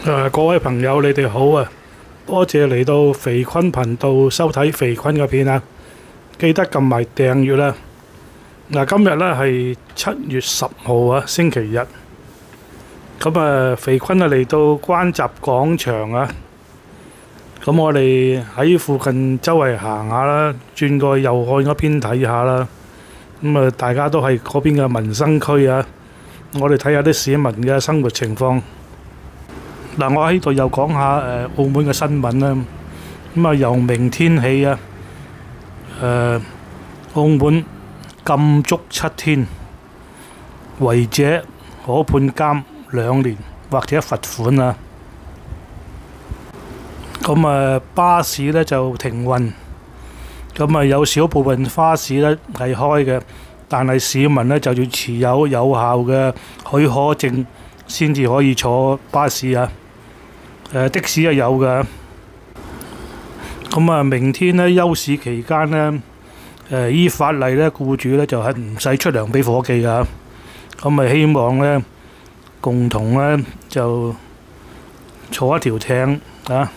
各位朋友，你哋好啊！多謝嚟到肥坤頻道收睇肥坤嘅片啊！記得撳埋訂閱啦。今日呢係7月10號啊，星期日。肥坤嚟到關閘廣場啊。咁我哋喺附近周圍行下啦，轉過右岸嗰邊睇下啦。大家都係嗰邊嘅民生區啊。我哋睇下啲市民嘅生活情況。我喺度又講下澳門嘅新聞啦。由明天起啊，澳門禁足7天，違者可判監2年或者罰款啊。巴士呢就停運，有少部分巴士呢係開嘅，但係市民呢就要持有有效嘅許可證先至可以坐巴士啊。的士係有㗎。明天呢休市期間呢，依法例呢，僱主呢就係唔使出糧俾伙計㗎。希望呢共同呢就坐一條艇啊。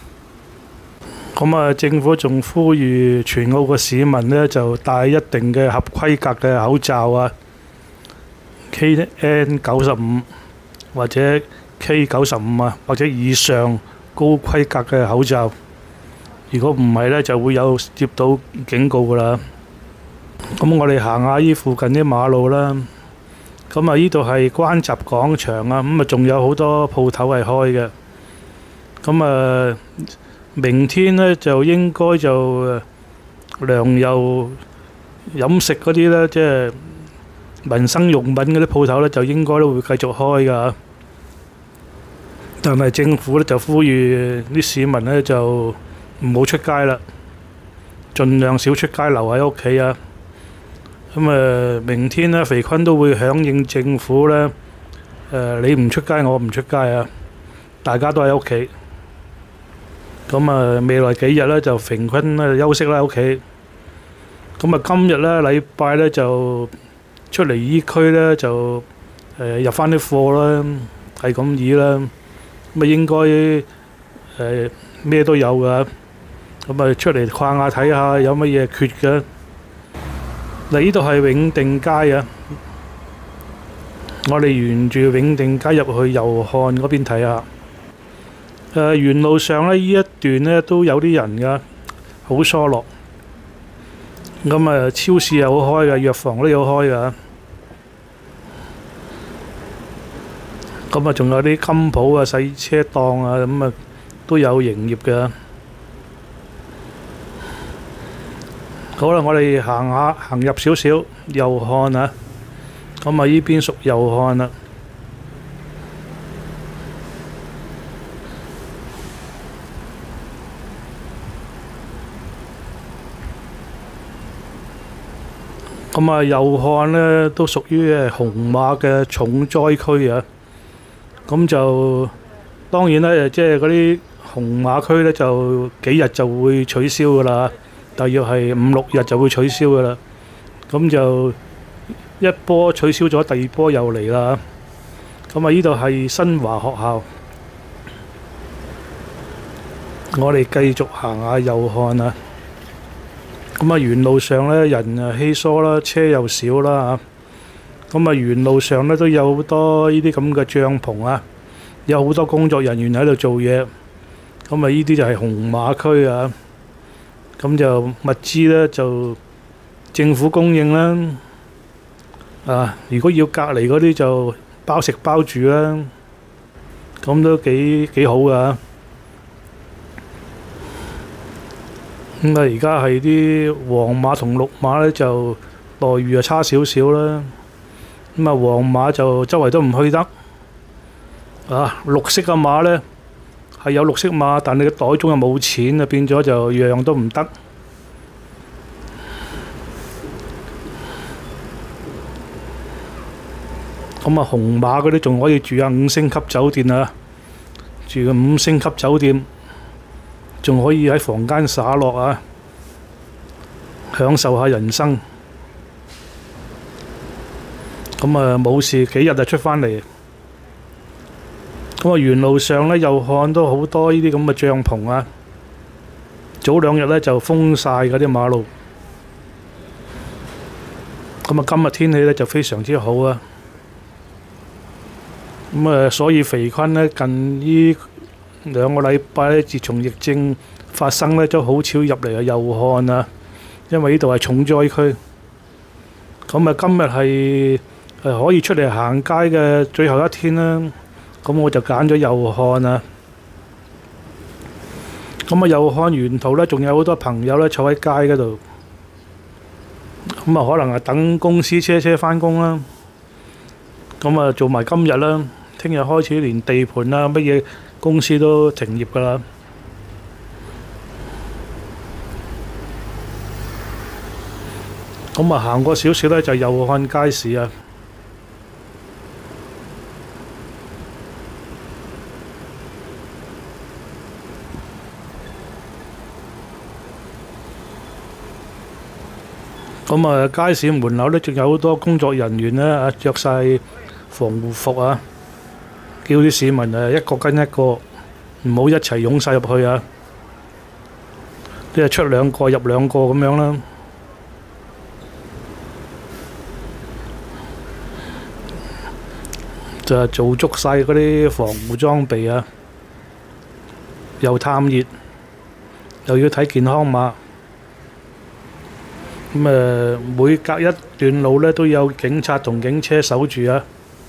政府仲呼籲全澳嘅市民呢就戴一定嘅合規格嘅口罩啊 ，KN95 或者K95啊，或者以上高規格嘅口罩。如果唔係呢，就會有接到警告㗎啦。我哋行下依附近啲馬路啦。呢度係關閘廣場啊。仲有好多鋪頭係開嘅。明天呢，就應該就糧油飲食嗰啲呢，即係民生用品嗰啲鋪頭呢，就應該都會繼續開㗎。但係政府呢，就呼籲啲市民呢，就唔好出街啦，盡量少出街，留喺屋企啊。明天呢，肥坤都會響應政府呢，你唔出街，我唔出街啊，大家都喺屋企。未來幾日呢，就肥坤呢休息啦喺屋企。今日呢，禮拜呢，就出嚟依區呢，就入返啲貨啦，係咁意啦。應該咩都有㗎。出嚟逛下睇下有乜嘢缺嘅。呢度係永定街啊。我哋沿住永定街入去祐漢嗰邊睇下。沿路上呢，依一段呢都有啲人㗎，好疏落。超市又好開㗎，藥房都有開㗎。仲有啲金鋪啊、洗車檔啊，都有營業嘅。好啦，我哋行入少少祐漢啊。依邊屬祐漢啦。祐漢呢都屬於紅碼嘅重災區啊。當然呢，即係嗰啲紅碼區呢，就幾日就會取消㗎啦，大約係5、6日就會取消㗎啦。就一波取消咗，第二波又嚟啦。呢度係新華學校。我哋繼續行下祐漢啊。沿路上呢，人稀疏啦，車又少啦嚇。沿路上呢，都有好多呢啲咁嘅帳篷啊，有好多工作人員喺度做嘢。呢啲就係紅碼區啊。就物資呢，就政府供應啦。如果要隔離嗰啲就包食包住啦。都幾好㗎。而家係啲黃碼同綠碼呢，就待遇就差少少啦。黃碼就周圍都唔去得。綠色嘅碼呢，係有綠色碼，但你嘅袋中又冇錢，變咗就樣都唔得。紅碼嗰啲仲可以住下5星級酒店啊，住個5星級酒店。仲可以喺房間灑落啊，享受下人生。冇事幾日就出返嚟。 咁啊，沿路上呢，又看到好多呢啲咁嘅帳篷啊。早2日呢，就封晒嗰啲馬路。咁啊，今日天氣呢，就非常之好啊。咁啊，所以肥坤呢，近呢2個禮拜呢，自從疫症發生呢，都好少入嚟啊祐漢啊，因為呢度係重災區。咁啊，今日係可以出嚟行街嘅最後一天啦。咁我就揀咗祐漢啊。咁啊，祐漢沿途呢，仲有好多朋友呢，坐喺街嗰度。咁啊，可能係等公司車返工啦。咁啊，做埋今日啦。聽日開始連地盤啦，乜嘢公司都停業㗎啦。咁啊，行過少少呢，就祐漢街市啊。咁啊，街市門口呢，仲有好多工作人員呢，着晒防護服啊，叫啲市民一個跟一個，唔好一齊湧晒入去啊！即係出2個入2個咁樣啦。就係做足晒嗰啲防護裝備啊，又探熱，又要睇健康碼。咁每隔一段路呢，都有警察同警車守住啊。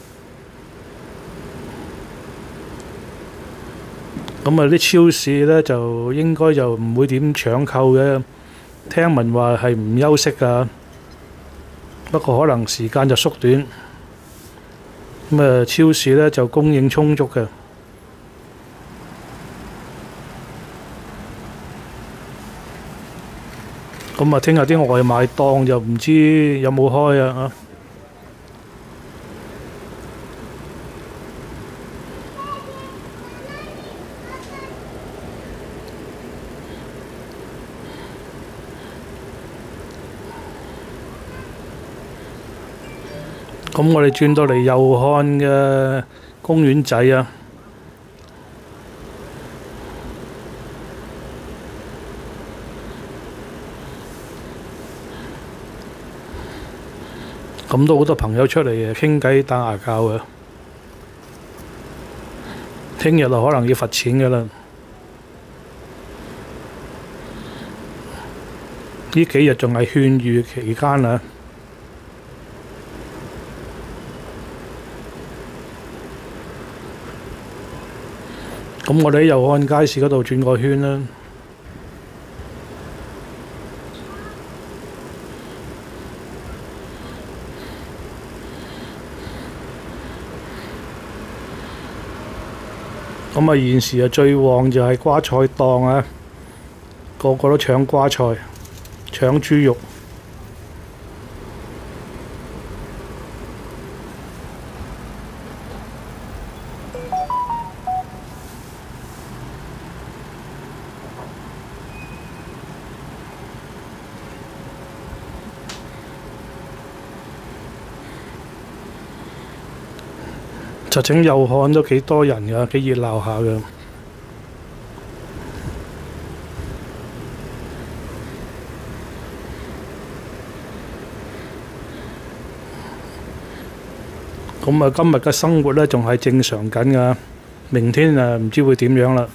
咁啊，啲超市呢，就應該就唔會點搶購嘅，聽聞話係唔休息㗎。不過可能時間就縮短。咁啊，超市呢，就供應充足嘅。咁啊，聽日啲外賣檔就唔知有冇開啊。咁我哋轉到嚟祐漢嘅公園仔啊。咁都好多朋友出嚟傾偈打牙鉸啊。聽日就可能要罰錢㗎啦。呢幾日仲係勸喻期間啊。咁我哋喺祐漢街市嗰度轉個圈啦。咁啊，現時最旺就係瓜菜檔啊，個個都搶瓜菜、搶豬肉。實情祐漢都幾多人㗎，幾熱鬧下㗎。咁啊，今日嘅生活呢，仲係正常緊㗎，明天唔知會點樣啦。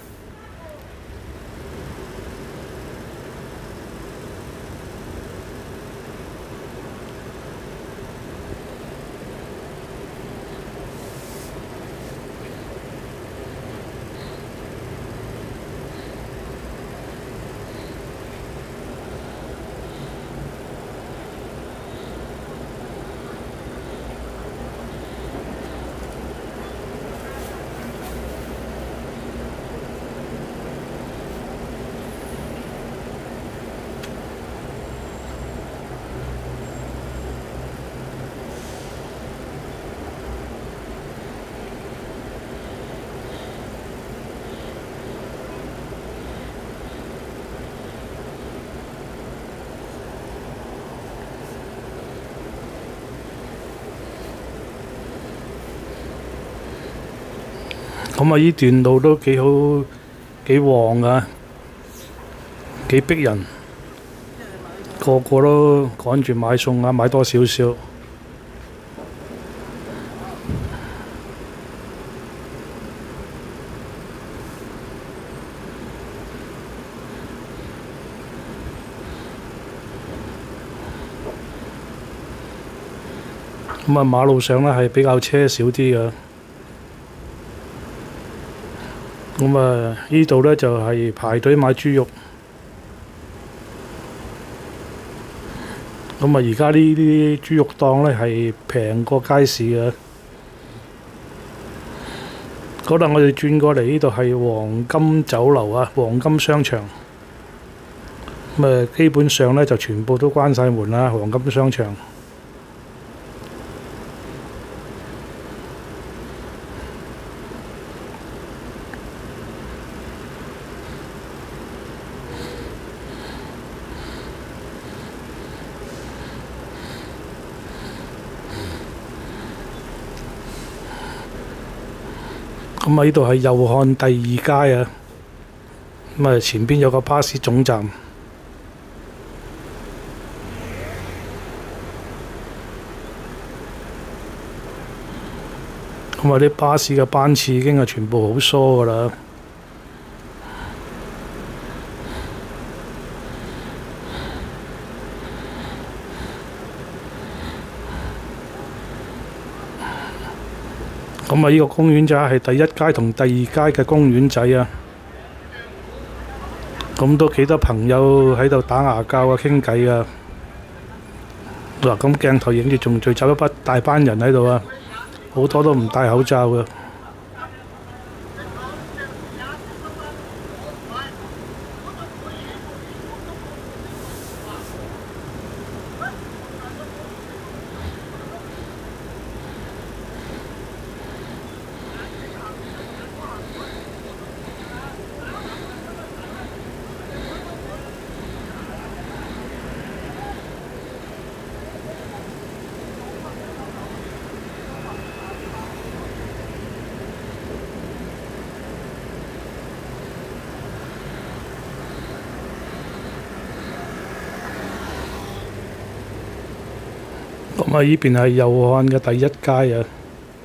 咁啊，依段路都幾好，幾旺啊，幾逼人，個個都趕住買餸啊，買多少少。咁啊，馬路上呢係比較車少啲嘅。咁啊，呢度呢就係排隊買豬肉。咁啊，而家呢啲豬肉檔呢係平過街市嘅。好啦，我哋轉過嚟呢度係黃金酒樓啊，黃金商場。咁啊，基本上呢就全部都關晒門啦，黃金商場。咁啊，呢度係祐漢第2街啊。咁啊，前邊有個巴士總站。咁啊，啲巴士嘅班次已經係全部好疏㗎啦。咁啊，呢個公園仔係第1街同第2街嘅公園仔啊。咁都幾多朋友喺度打牙鉸啊，傾偈啊。嗱，咁鏡頭影住仲聚集一大班人喺度啊，好多都唔戴口罩嘅。咁啊，呢邊係祐漢嘅第1街啊。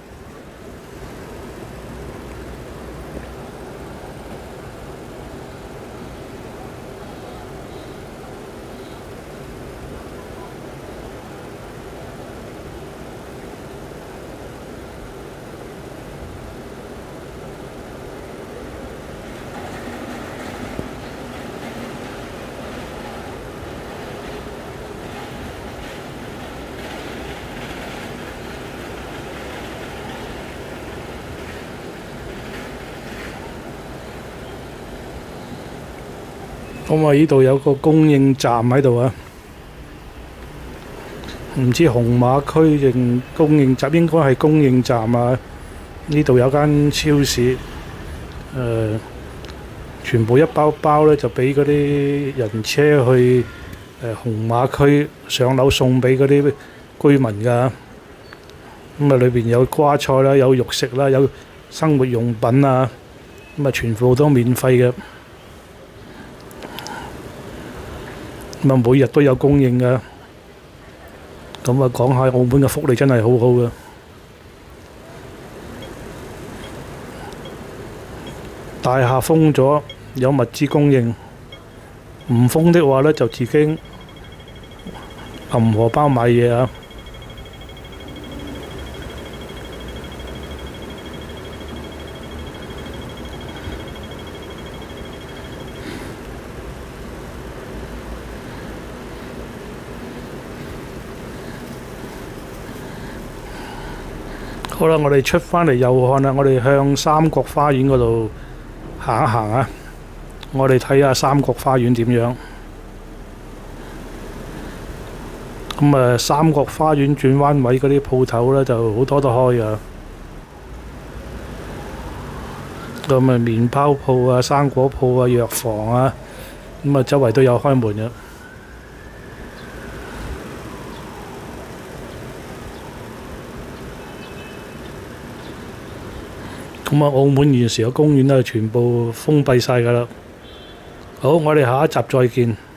咁啊，呢度有個供應站喺度啊，唔知紅馬區定供應站，應該係供應站啊。呢度有間超市，全部一包包呢就俾嗰啲人車去紅馬區上樓送俾嗰啲居民㗎。咁啊，裏邊有瓜菜啦，有肉食啦，有生活用品啊，咁啊全部都免費嘅。咁啊，每日都有供應㗎。咁啊，講下澳門嘅福利真係好好㗎。大廈封咗，有物資供應；唔封的話呢，就自己揞荷包買嘢啊。好啦，我哋出返嚟祐漢啦，我哋向三角花園嗰度行一行啊！我哋睇下三角花園點樣。咁啊，三角花園轉彎位嗰啲鋪頭呢，就好多都開啊。咁啊，麵包鋪啊、生果鋪啊、藥房啊，咁啊，周圍都有開門嘅。 咁啊，澳門現時嘅公園咧全部封閉晒㗎啦。好，我哋下一集再見。